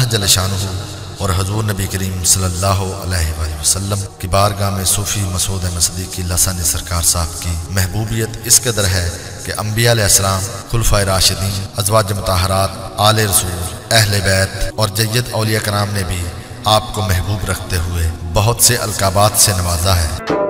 जल शानुहु और हजूर नबी करीम सल्लल्लाहु अलैहि वसल्लम की बारगाह में सूफ़ी मसूद अहमद सिद्दीकी लसानी सरकार साहब की महबूबियत इस कदर है कि अंबिया अलैहिस्सलाम, खुलफाए राशिदीन, अज़वाज मुताहरात, आले रसूल, अहले बैत और जय्यद औलिया कराम ने भी आपको महबूब रखते हुए बहुत से अलकाबात से नवाजा है।